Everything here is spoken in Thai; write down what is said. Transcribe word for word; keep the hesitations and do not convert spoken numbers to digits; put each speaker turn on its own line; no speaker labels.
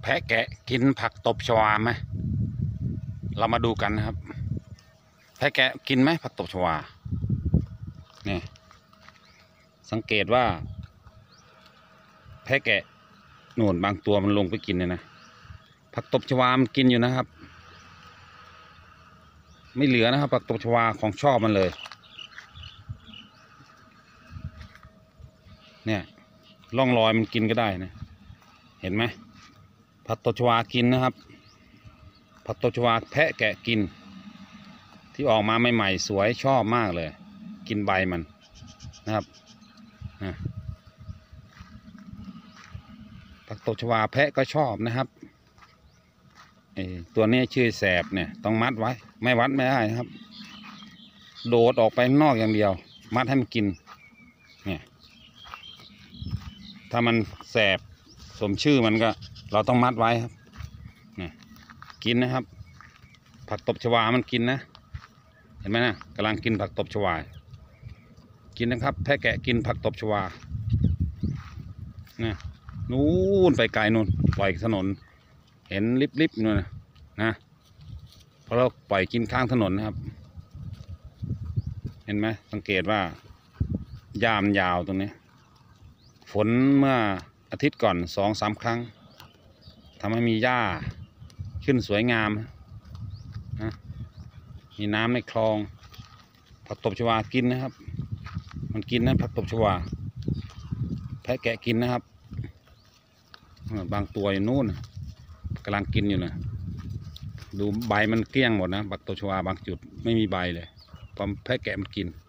พะแกะกินผักตบชวาไหมเรามาดูกันนะครับแพะแกะกินไหมผักตบชวาเนี่ยสังเกตว่าแพะแกะหนวดบางตัวมันลงไปกินเนี่ยนะผักตบชวามันกินอยู่นะครับไม่เหลือนะครับผักตบชวาของชอบมันเลยเนี่ยร่องรอยมันกินก็ได้นะเห็นไหมผักตบชวากินนะครับผักตบชวาแพะแกะกินที่ออกมาใหม่ๆสวยชอบมากเลยกินใบมันนะครับนะผักตบชวาแพะก็ชอบนะครับไอตัวนี้ชื่อแสบเนี่ยต้องมัดไว้ไม่วัดไม่ได้นะครับโดดออกไปข้างนอกอย่างเดียวมัดให้มันกินเนี่ยถ้ามันแสบสมชื่อมันก็เราต้องมัดไว้ครับเนี่ยกินนะครับผักตบชวามันกินนะเห็นไหมนะกำลังกินผักตบชวากินนะครับแพะแกะกินผักตบชวานะนู่นไปไกลนู่นปล่อยถนนเห็นลิบๆนู่นนะนะเพราะเราปล่อยกินข้างถนนนะครับเห็นไหมสังเกตว่าหญ้ามันยาวตรงนี้ฝนเมื่ออาทิตย์ก่อนสองสามครั้งทำให้มีหญ้าขึ้นสวยงามนะมีน้ำในคลองผักตบชวากินนะครับมันกินนะผักตบชวาแพะแกะกินนะครับบางตัวอยู่นู่นกำลังกินอยู่นะดูใบมันเกลี้ยงหมดนะผักตบชวาบางจุดไม่มีใบเลยเพราะแพะแกะมันกิน